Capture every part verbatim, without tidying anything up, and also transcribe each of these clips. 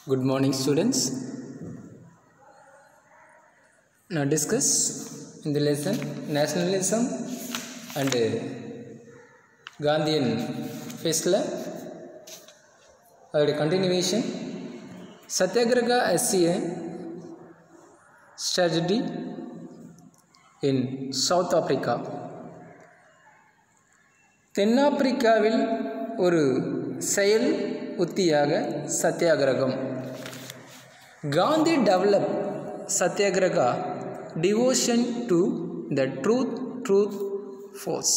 Good morning, students. Now discuss in the lesson nationalism and Gandhian festival. Our continuation. Satyagraha as a strategy in South Africa. தென்னாப்பிரிக்காவில் ஒரு செயல் உத்தியாக சத்தியாகிரகம். Gandhi develop Satyagraha devotion to the truth truth force.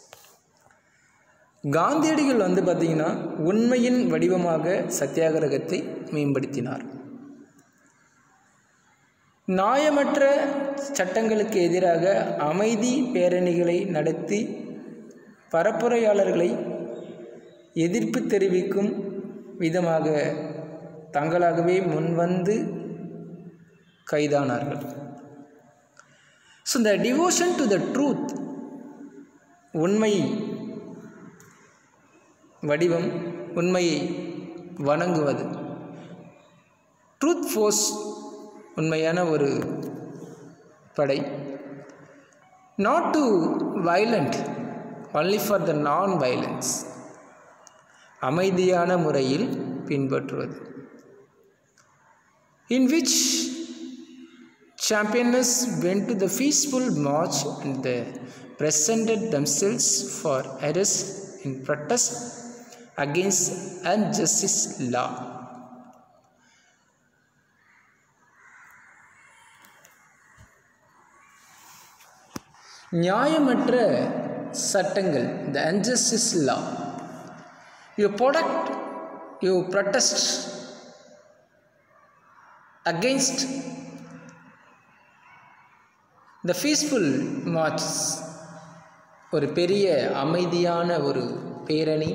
காந்தியடிகள் வந்து பார்த்திங்கன்னா உண்மையின் வடிவமாக சத்தியாகிரகத்தை மேம்படுத்தினார். நியாயமற்ற சட்டங்களுக்கு எதிராக அமைதி பேரணிகளை நடத்தி பரப்புரையாளர்களை எதிர்ப்பு தெரிவிக்கும் விதமாக தங்களாகவே முன்வந்து கைதானார்கள். So the devotion to the truth, உண்மை வடிவம், உண்மையை வணங்குவது. ட்ரூத் ஃபோர்ஸ், உண்மையான ஒரு படை. Not to violent, only for the non-violence, அமைதியான முறையில் பின்பற்றுவது. In which champions went to the peaceful march and they presented themselves for arrest in protest against injustice law. நியாயமற்ற சட்டங்கள், the injustice law. You protect, you protest against the peaceful marches, ஒரு பெரிய அமைதியான ஒரு பேரணி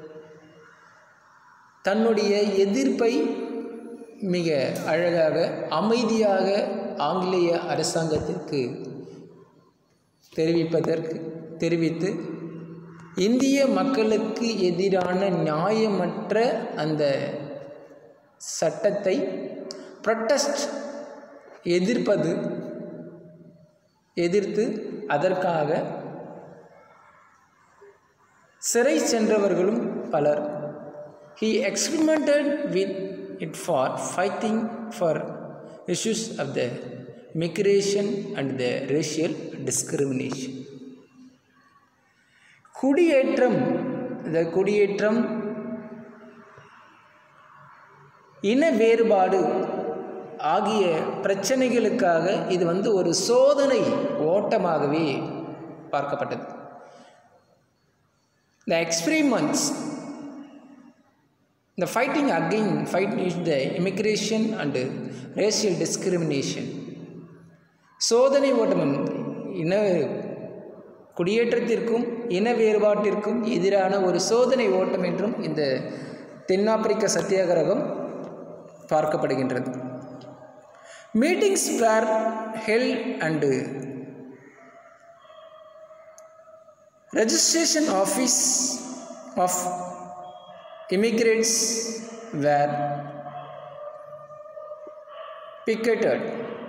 தன்னுடைய எதிர்ப்பை மிக அழகாக அமைதியாக ஆங்கிலேய அரசாங்கத்திற்கு தெரிவிப்பதற்கு தெரிவித்து இந்திய மக்களுக்கு எதிரான நியாயமற்ற அந்த சட்டத்தை ப்ரொட்டஸ்ட் எதிர்ப்பது எதிர்த்து அதற்காக சிறை சென்றவர்களும் பலர். He experimented with it for fighting for issues of the immigration and the racial discrimination. குடியேற்றம், இந்த குடியேற்றம், இன வேறுபாடு ஆகிய பிரச்சனைகளுக்காக இது வந்து ஒரு சோதனை ஓட்டமாகவே பார்க்கப்பட்டது. The experiments, the fighting again, fighting the immigration and racial discrimination, சோதனை ஓட்டம், இன குடியேற்றத்திற்கும் இன வேறுபாட்டிற்கும் எதிரான ஒரு சோதனை ஓட்டம் என்றும் இந்த தென்னாப்பிரிக்க சத்தியாகிரகம் பார்க்கப்படுகின்றது. Meetings were held and registration office of immigrants were picketed.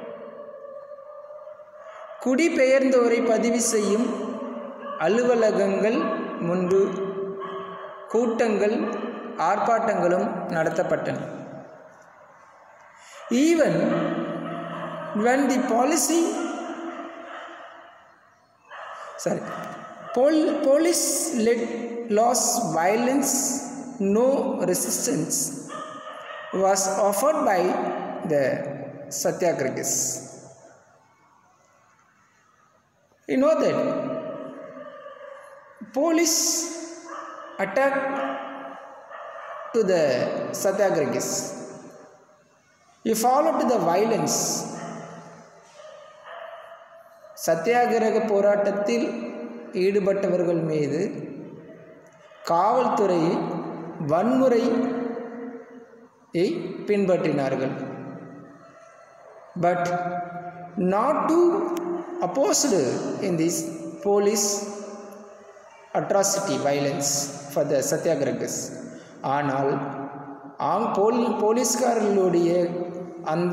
குடிபெயர்ந்தோரை பதிவு செய்யும் அலுவலகங்கள் முன்பு கூட்டங்கள் ஆர்ப்பாட்டங்களும் நடத்தப்பட்டன. Even when the policy sorry pol police let loss violence, no resistance was offered by the Satyagrahis. You know that police attacked to the Satyagrahis. You followed the violence. சத்தியாகிரக போராட்டத்தில் ஈடுபட்டவர்கள் மீது காவல்துறை வன்முறையை பின்பற்றினார்கள். But not to opposed in this police atrocity violence for the Satyagrahis. ஆனால் ஆங் போலி போலீஸ்காரர்களுடைய அந்த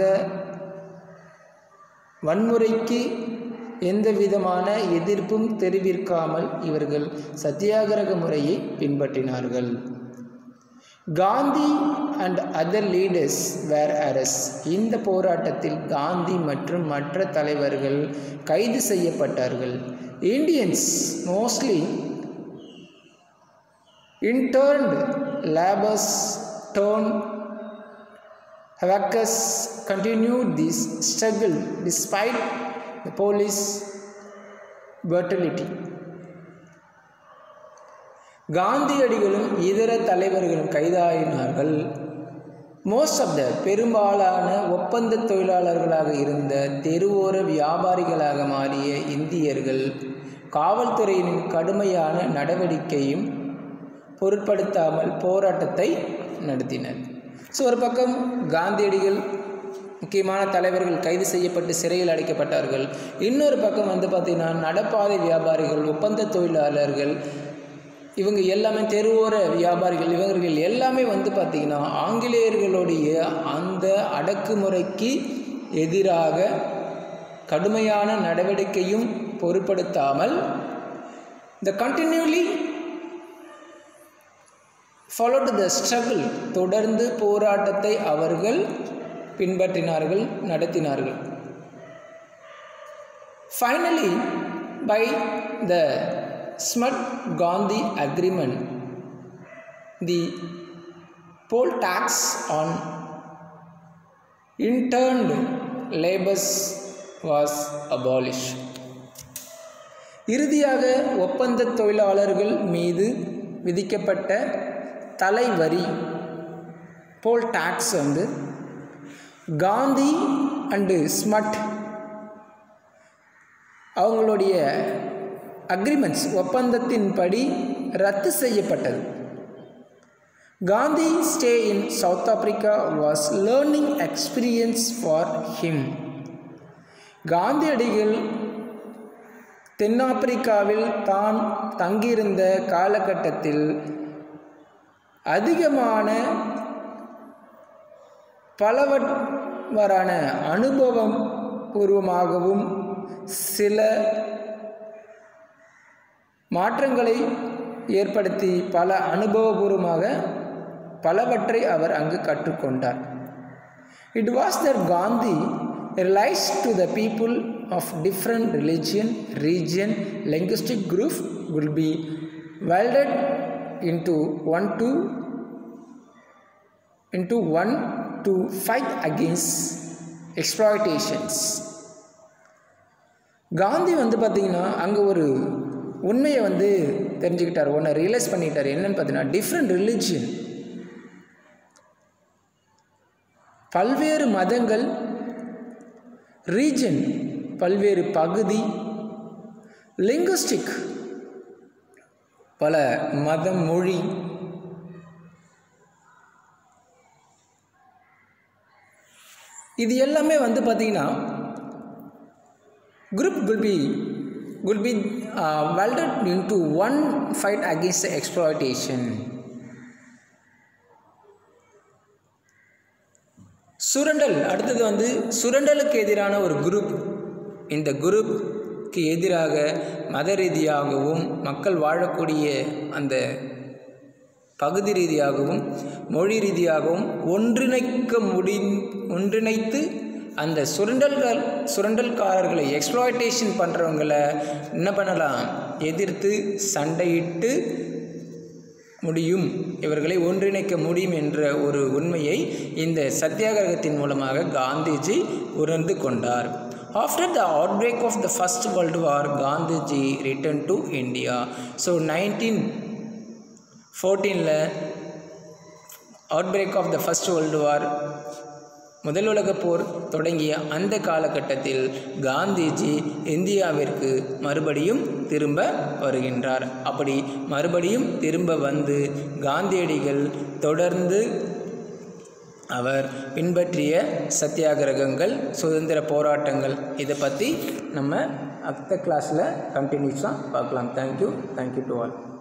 வன்முறைக்கு எந்த விதமான எதிர்ப்பும் தெரிவிக்காமல் இவர்கள் சத்தியாகிரக முறையை பின்பற்றினார்கள். Gandhi and other leaders were arrest. இந்த போராட்டத்தில் காந்தி மற்றும் மற்ற தலைவர்கள் கைது செய்யப்பட்டார்கள். Indians mostly interned laborers turned hawkers continued this struggle despite the police brutality. காந்தியடிகளும் இதர தலைவர்களும் கைதாயினார்கள். மோஸ்ட் ஆஃப் த பெரும்பாலான ஒப்பந்த தொழிலாளர்களாக இருந்த தெருவோர வியாபாரிகளாக மாறிய இந்தியர்கள் காவல்துறையின் கடுமையான நடவடிக்கையும் பொருட்படுத்தாமல் போராட்டத்தை நடத்தினர். ஸோ ஒரு பக்கம் காந்தியடிகள் முக்கியமான தலைவர்கள் கைது செய்யப்பட்டு சிறையில் அடைக்கப்பட்டார்கள். இன்னொரு பக்கம் வந்து பார்த்திங்கன்னா நடப்பாதை வியாபாரிகள், ஒப்பந்த தொழிலாளர்கள், இவங்க எல்லாமே தெருவோர வியாபாரிகள், இவர்கள் எல்லாமே வந்து பார்த்திங்கன்னா ஆங்கிலேயர்களுடைய அந்த அடக்குமுறைக்கு எதிராக கடுமையான நடவடிக்கையும் பொருட்படுத்தாமல் the continually followed the struggle, தொடர்ந்து போராட்டத்தை அவர்கள் பின்பற்றினார்கள், நடத்தினார்கள். Finally, by the Smart-Gandhi agreement, the poll tax on interned laborers was abolished. இறுதியாக ஒப்பந்த தொழிலாளர்கள் மீது விதிக்கப்பட்ட தலைவரி போல் டாக்ஸ் வந்து காந்தி அண்டு ஸ்மட் அவங்களுடைய அக்ரிமெண்ட்ஸ் ஒப்பந்தத்தின்படி ரத்து செய்யப்பட்டது. Gandhi stay in south Africa was learning experience for him. காந்தியடிகள் தென்னாப்பிரிக்காவில் தான் தங்கியிருந்த காலகட்டத்தில் அதிகமான பலவற்றான அனுபவம் பூர்வமாகவும் சில மாற்றங்களை ஏற்படுத்தி பல அனுபவபூர்வமாக பலவற்றை அவர் அங்கு கற்றுக்கொண்டார். It was that Gandhi realized to the people of different religion, region, linguistic group will be welded into one to into one to fight against exploitations. Gandhi வந்து பார்த்திங்கன்னா அங்கே ஒரு உண்மையை வந்து தெரிஞ்சுக்கிட்டார், ஒன்றை ரியலைஸ் பண்ணிட்டார். என்னன்னு பார்த்தீங்கன்னா டிஃப்ரெண்ட் ரிலிஜியன், பல்வேறு மதங்கள், ரீஜன் பல்வேறு பகுதி, லிங்குஸ்டிக் பல மதம், மொழி, இது எல்லாமே வந்து பார்த்திங்கன்னா group will be will be uh, welded into one fight against the exploitation. சுரண்டல் அடுத்தது வந்து சுரண்டலுக்கு எதிரான ஒரு குரூப். இந்த குரூப்புக்கு எதிராக மத ரீதியாகவும் மக்கள் வாழக்கூடிய அந்த பகுதி ரீதியாகவும் மொழி ரீதியாகவும் ஒன்றிணைக்க முடி ஒன்றிணைத்து அந்த சுரண்டல்கள் சுரண்டல்காரர்களை எக்ஸ்ப்ளாய்டேஷன் பண்ணுறவங்களை என்ன பண்ணலாம், எதிர்த்து சண்டையிட்டு முடியும், இவர்களை ஒன்றிணைக்க முடியும் என்ற ஒரு உண்மையை இந்த சத்தியாகிரகத்தின் மூலமாக காந்திஜி உணர்ந்து கொண்டார். After the outbreak of the First World War, Gandhiji returned to India. So nineteen fourteen ல outbreak of the First World War, முதல் உலகப் போர் தொடங்கிய அந்த காலகட்டத்தில் காந்திஜி இந்தியாவிற்கு மறுபடியும் திரும்ப வருகின்றார். அப்படி மறுபடியும் திரும்ப வந்து காந்தியடிகள் தொடர்ந்து அவர் பின்பற்றிய சத்தியாகிரகங்கள், சுதந்திர போராட்டங்கள், இதை பற்றி நம்ம அடுத்த கிளாஸில் கண்டினியூஸாக பார்க்கலாம். Thank you thank you to all.